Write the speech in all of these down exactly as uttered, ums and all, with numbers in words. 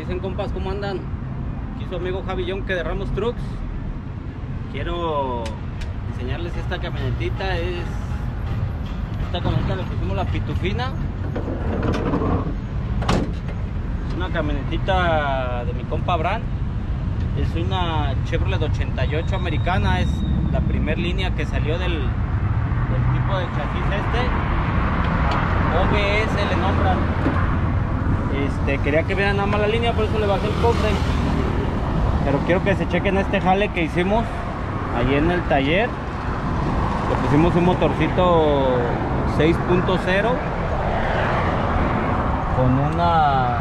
dicen, compas? ¿Cómo andan? Aquí su amigo Javi Yonke de Ramos Trucks. Quiero enseñarles esta camionetita. Es esta camioneta, le pusimos la pitufina. Es una camionetita de mi compa Bran. Es una Chevrolet ochenta y ocho americana. Es la primer línea que salió del, del tipo de chasis este. O B S le nombran. Este, quería que vieran nada más la línea, por eso le bajé el cofre. Pero quiero que se chequen este jale que hicimos allí en el taller. Le pusimos un motorcito seis punto cero con una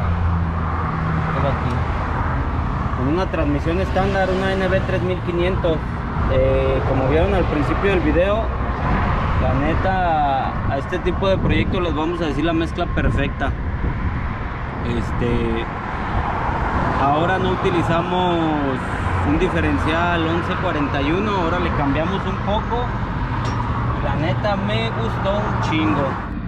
con una transmisión estándar, una N B tres mil quinientos. Eh, como vieron al principio del video, la neta, a este tipo de proyectos les vamos a decir la mezcla perfecta. Este, ahora no utilizamos un diferencial once cuarenta y uno, ahora le cambiamos un poco. La neta me gustó un chingo.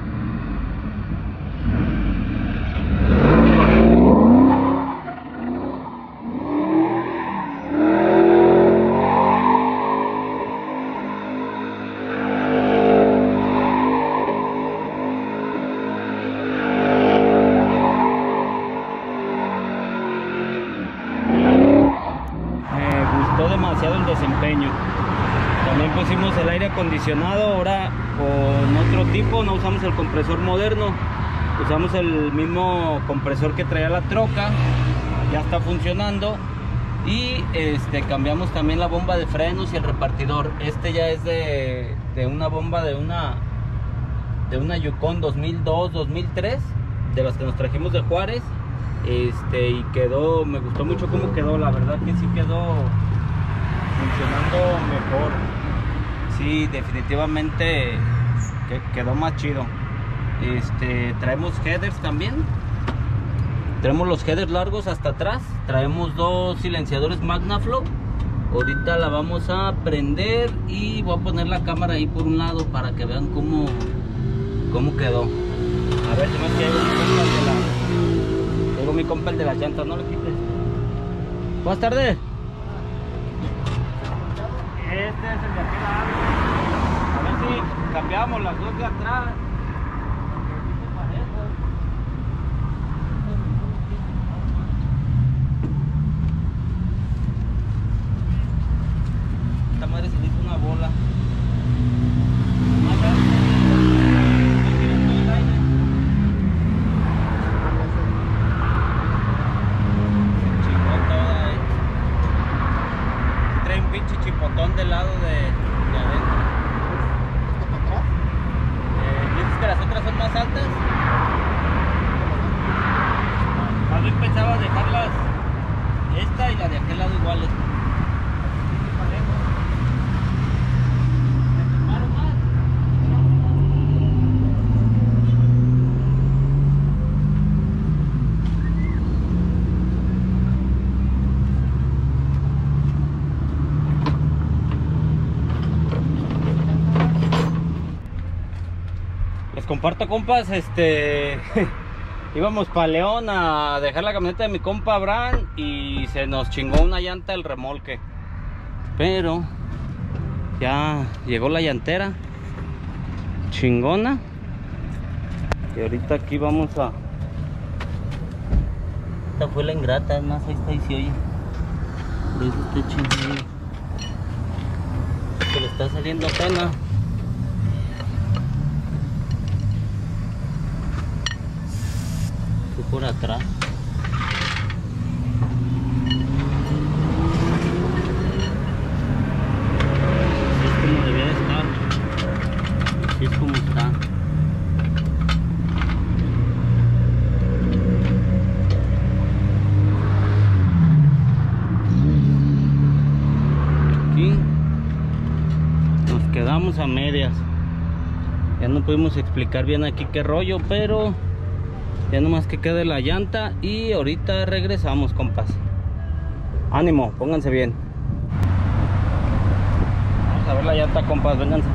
Demasiado el desempeño. También pusimos el aire acondicionado ahora con otro tipo, no usamos el compresor moderno, usamos el mismo compresor que traía la troca, ya está funcionando. Y este, cambiamos también la bomba de frenos y el repartidor. Este ya es de, de una bomba de una de una Yukon dos mil dos dos mil tres, de las que nos trajimos de Juárez. Este, y quedó, me gustó mucho cómo quedó, la verdad que sí quedó funcionando mejor. Sí, definitivamente que quedó más chido. Este, traemos headers también. Traemos los headers largos hasta atrás. Traemos dos silenciadores Magnaflow. Ahorita la vamos a prender y voy a poner la cámara ahí por un lado para que vean cómo, cómo quedó. A ver, si me quedo mi compa el de la, tengo mi compa el de las llantas, no le quites. Buenas tardes. Este es el de aquel lado. A ver si cambiamos las dos de atrás. Esta madre se le hizo una bola. Chipotón del lado de, de adentro. Eh, ¿Dices que las otras son más altas? Más bien pensaba dejarlas, esta y la de aquel lado iguales. Les comparto, compas, este íbamos para León a dejar la camioneta de mi compa Bran y se nos chingó una llanta del remolque, pero ya llegó la llantera chingona y ahorita aquí vamos a, esta fue la ingrata, es más, ahí está y se oye, por eso está chingando, que le está saliendo pena. Por atrás. Así es como debía de estar. Así es como está. Aquí nos quedamos a medias. Ya no pudimos explicar bien aquí qué rollo, pero ya nomás que quede la llanta y ahorita regresamos, compas. Ánimo, pónganse bien. Vamos a ver la llanta, compas, vénganse.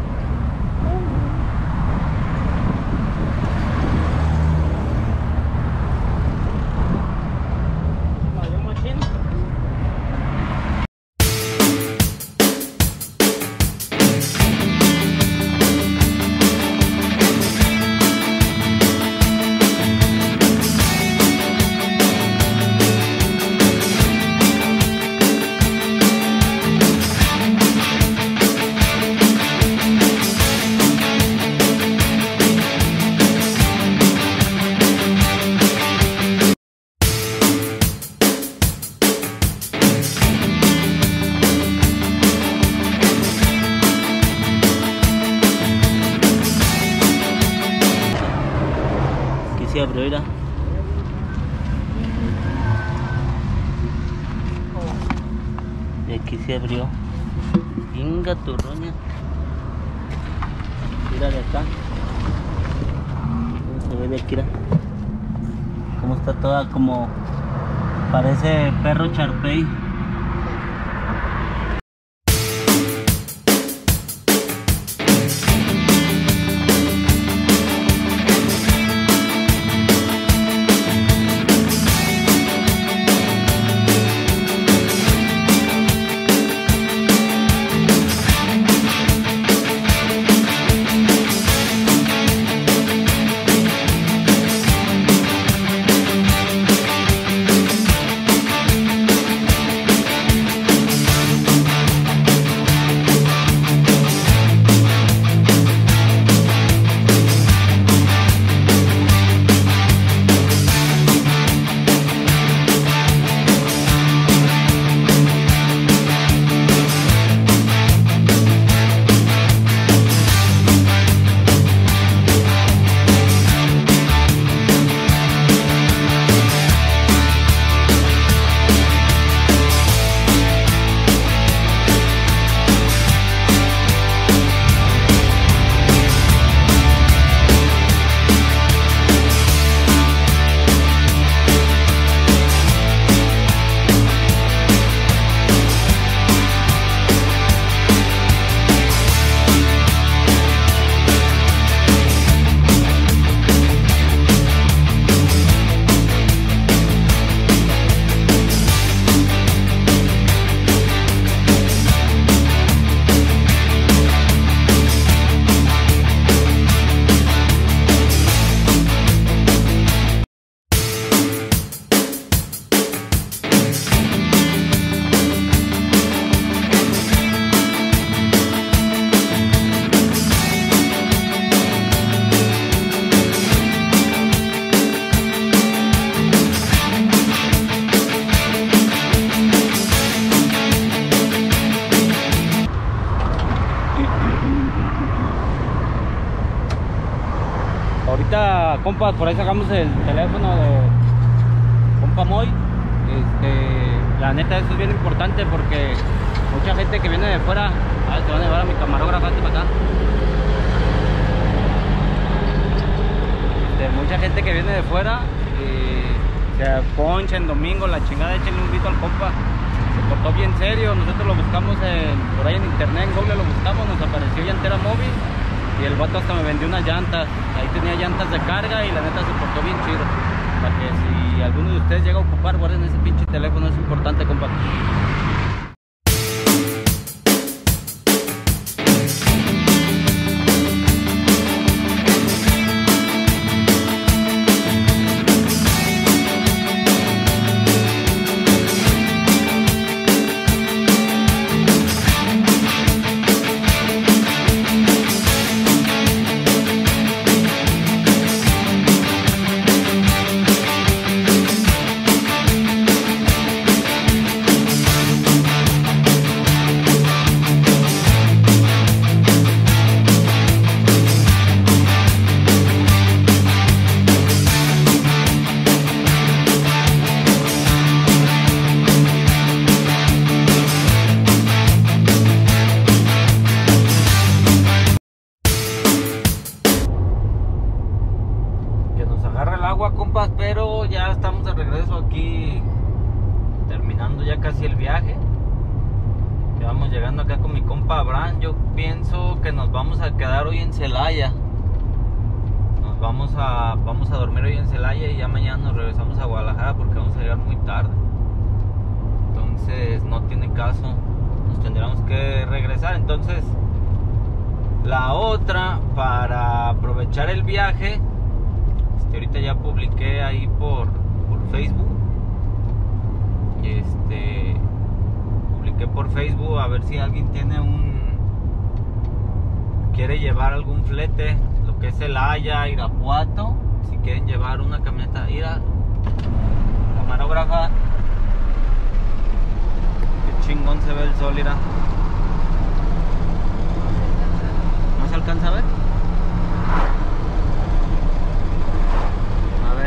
se abrió, mira. Y aquí se abrió. Venga tu roña. Mira de acá. Se ve de aquí, mira. Como está toda como parece perro Charpey. Ahorita, compas, por ahí sacamos el teléfono de compa Moy. Este, la neta, eso es bien importante porque mucha gente que viene de fuera. A ver, te van a llevar a mi camarógrafo para acá. Este, mucha gente que viene de fuera y se poncha en domingo, la chingada, échenle un grito al compa. Se portó bien serio, nosotros lo buscamos en, por ahí en internet, en Google lo buscamos, nos apareció Llantera Móvil. Y el vato hasta me vendió unas llantas. Ahí tenía llantas de carga y la neta se portó bien chido. Para que si alguno de ustedes llega a ocupar, guarden ese pinche teléfono, es importante, compa. Pero ya estamos de regreso aquí, terminando ya casi el viaje. Ya vamos llegando acá con mi compa Abraham. Yo pienso que nos vamos a quedar hoy en Celaya. Nos vamos a vamos a dormir hoy en Celaya y ya mañana nos regresamos a Guadalajara porque vamos a llegar muy tarde. Entonces no tiene caso, nos tendríamos que regresar. Entonces la otra, para aprovechar el viaje, ahorita ya publiqué ahí por, por Facebook. Este publiqué por Facebook a ver si alguien tiene un quiere llevar algún flete, lo que es Celaya, Irapuato. Si quieren llevar una camioneta, mira, camarógrafa, qué chingón se ve el sol, mira. ¿No se alcanza a ver? A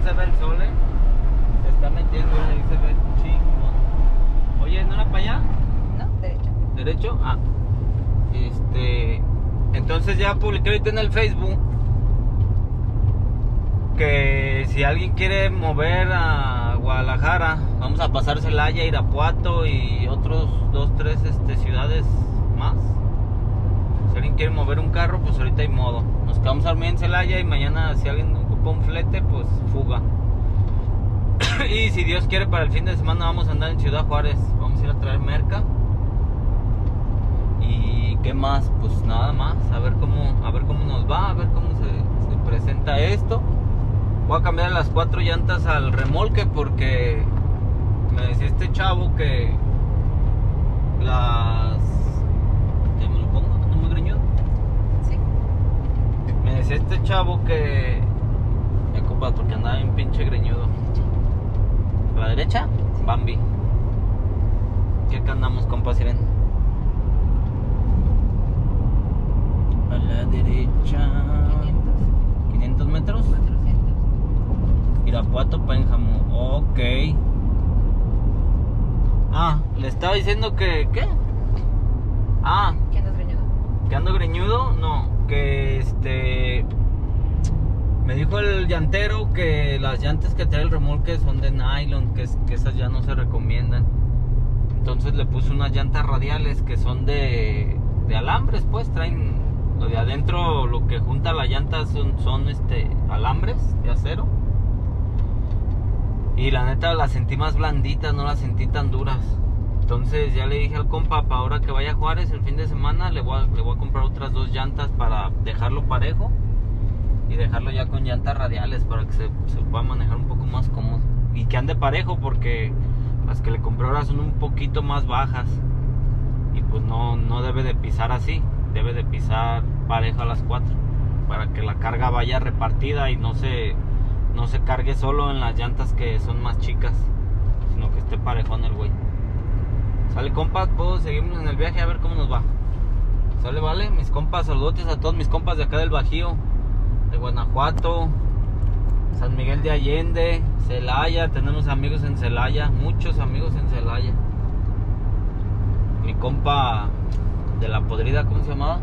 se ve el sol, ¿eh? Se está metiendo y ahí se ve chingón. Oye, ¿no era para allá? No, derecho. ¿Derecho? Ah. Este... Entonces ya publiqué ahorita en el Facebook que si alguien quiere mover a Guadalajara, vamos a pasar Celaya, Irapuato y otros dos, tres este, ciudades más. Si alguien quiere mover un carro, pues ahorita hay modo. Nos quedamos a dormir en Celaya y mañana si alguien ocupa un flete, pues fuga. Y si Dios quiere, para el fin de semana vamos a andar en Ciudad Juárez. Vamos a ir a traer merca. Y qué más, pues nada más. A ver cómo, a ver cómo nos va, a ver cómo se, se presenta esto. Voy a cambiar las cuatro llantas al remolque porque me decía este chavo que las... ¿Ya me lo pongo? ¿No me greñudo? Sí. Me decía este chavo que... Me copa porque andaba bien pinche greñudo. ¿A la derecha? Bambi. ¿Qué acá andamos, compa Siren? A la derecha... quinientos. ¿quinientos metros? cuatrocientos. Irapuato, Pénjamo, ok. Ah, le estaba diciendo que... ¿Qué? Ah, ¿Qué andas greñudo? ¿que ando greñudo? No, que este... Me dijo el llantero que las llantas que trae el remolque son de nylon, que, que esas ya no se recomiendan. Entonces le puse unas llantas radiales que son de, de alambres, pues traen... Lo de adentro, lo que junta la llanta son, son este, alambres de acero. Y la neta las sentí más blanditas, no las sentí tan duras. Entonces ya le dije al compa, para ahora que vaya a Juárez el fin de semana, le voy a, le voy a comprar otras dos llantas para dejarlo parejo. Y dejarlo ya con llantas radiales para que se, se pueda manejar un poco más cómodo. Y que ande parejo porque las que le compré ahora son un poquito más bajas. Y pues no, no debe de pisar así, debe de pisar parejo a las cuatro. Para que la carga vaya repartida y no se... no se cargue solo en las llantas que son más chicas, sino que esté parejón el güey. Sale, compas, puedo seguirnos en el viaje a ver cómo nos va. Sale, vale, mis compas, saludotes a todos mis compas de acá del Bajío, de Guanajuato, San Miguel de Allende, Celaya. Tenemos amigos en Celaya, muchos amigos en Celaya. Mi compa de La Podrida, ¿cómo se llamaba?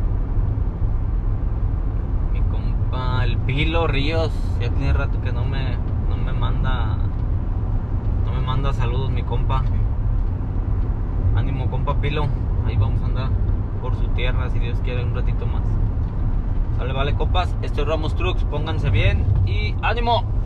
El Pilo Ríos, ya tiene rato que no me, no me manda, no me manda saludos mi compa. Ánimo, compa Pilo, ahí vamos a andar por su tierra si Dios quiere un ratito más. Sale, vale, compas, esto es Ramos Trucks, pónganse bien y ánimo.